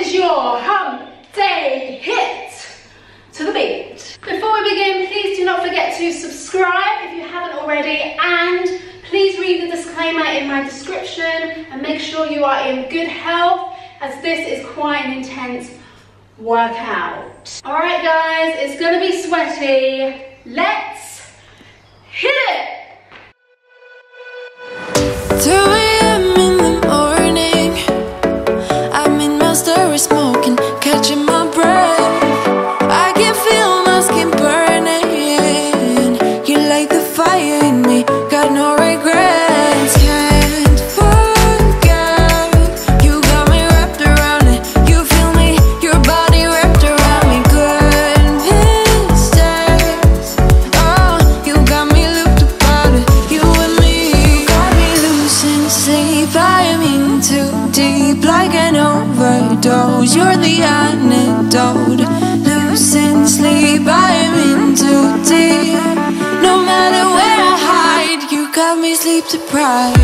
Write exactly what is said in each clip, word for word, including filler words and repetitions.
is your hump day hit to the beat. Before we begin, please do not forget to subscribe if you haven't already, and please read the disclaimer in my description and make sure you are in good health, as this is quite an intense workout. All right guys, it's gonna be sweaty. Let's hit it. two A M in the morning, I'm in my story smoking, catching my breath. I can feel my skin burning. You light the fire in me, got no regrets. Can't forget, you got me wrapped around it. You feel me, your body wrapped around me. Good mistakes, oh, you got me looped about it. You and me, you got me losing sleep. I am in too deep, like an overdose. You're the antidote. Losing sleep, I am in too deep. No matter where I hide, you got me sleep deprived.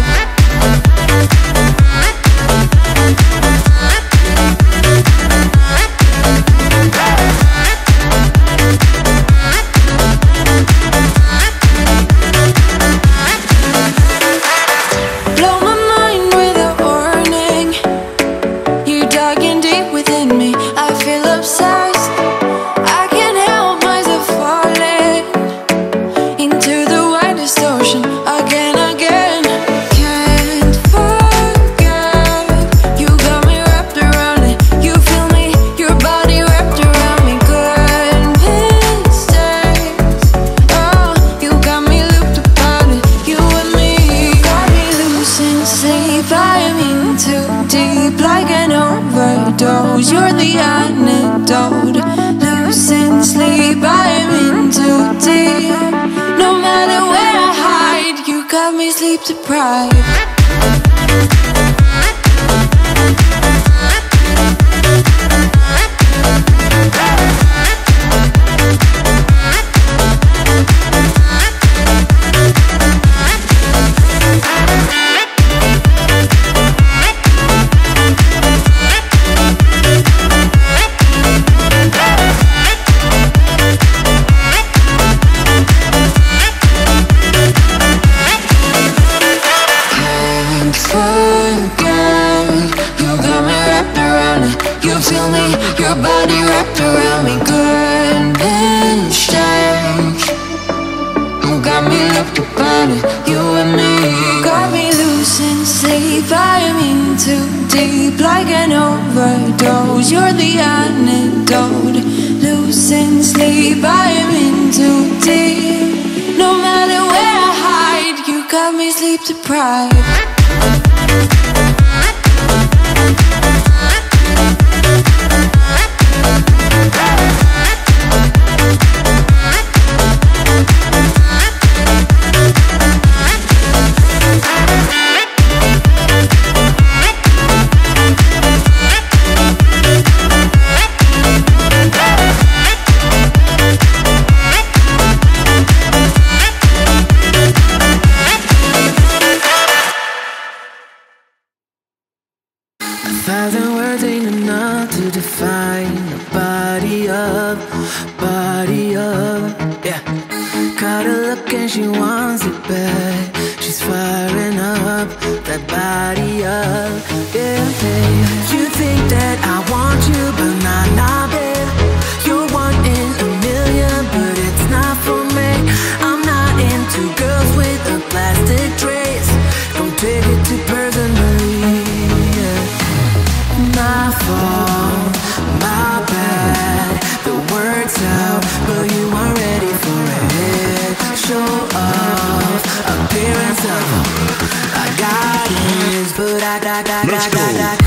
Blow my mind with a warning. You're digging deep within me, I feel obsessed. I can't help myself falling into the widest ocean again, again. Can't forget, you got me wrapped around it. You feel me, your body wrapped around me. Good mistakes, oh, you got me looped about it. You and me, you got me losing sleep. I am in too deep, like an overdose. You're the antidote. Losing sleep, I am in too deep. No matter where I hide, you got me sleep deprived. Your body wrapped around me. Good mistakes, you got me looped about it. You and me, got me losing sleep. I am in too deep, like an overdose. You're the antidote. Losing sleep, I am in too deep. No matter where I hide, you got me sleep deprived. Thousand words ain't enough to define the body of, body of, yeah. Caught her look and she wants it back. She's firing up that body up, yeah, babe. You think that I want you, but not, not, babe. You're one in a million, but it's not for me. I'm not into girls with a plastic trace. Don't take it too personally, yeah. My fault, my bad. The words out, but you weren't ready for it. Show off, appearance of I got this, but I got, got, got, got, got.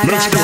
Let's go.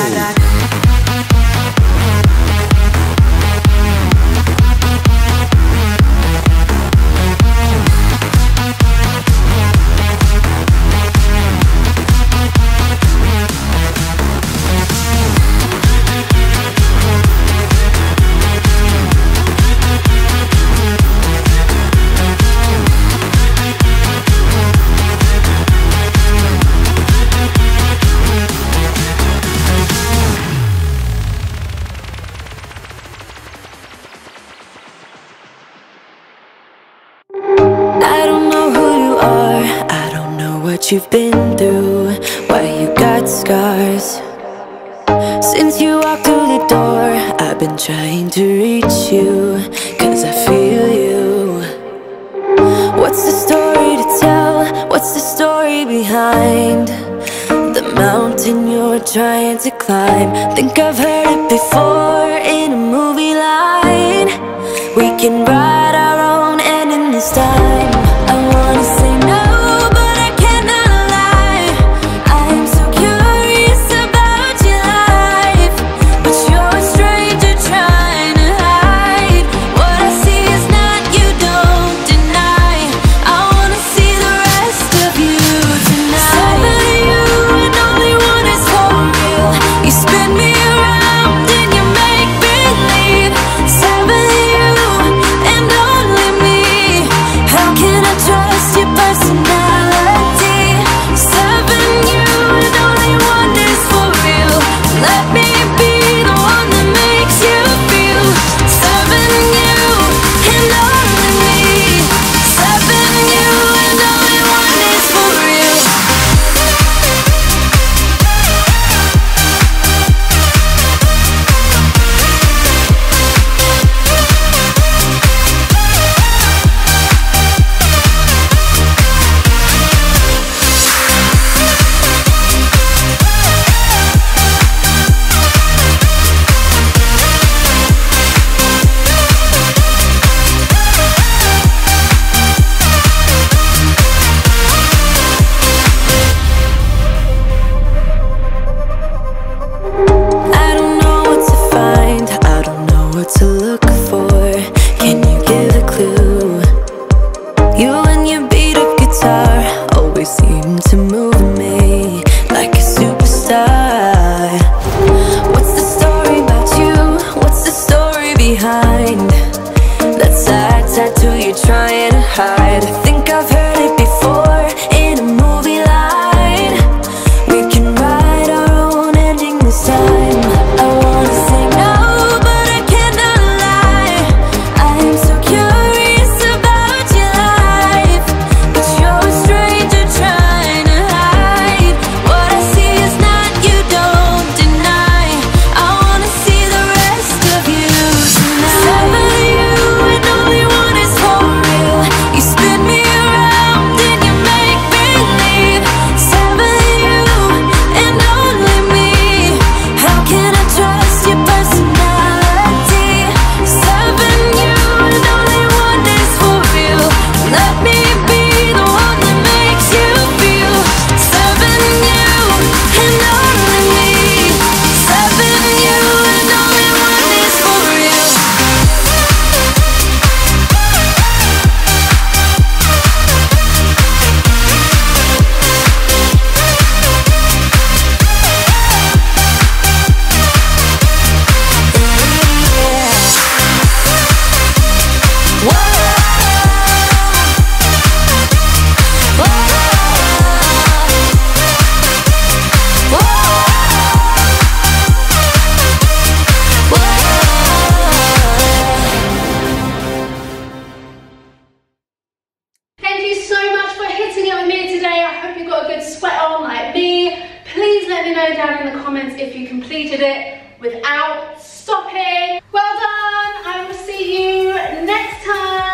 What you've been through, why you got scars. Since you walked through the door, I've been trying to reach you, cause I feel you. What's the story to tell? What's the story behind the mountain you're trying to climb? Think I've heard it before in a movie line. We can write our own ending this time. I wanna say no, down in the comments if you completed it without stopping. Well done, I will see you next time.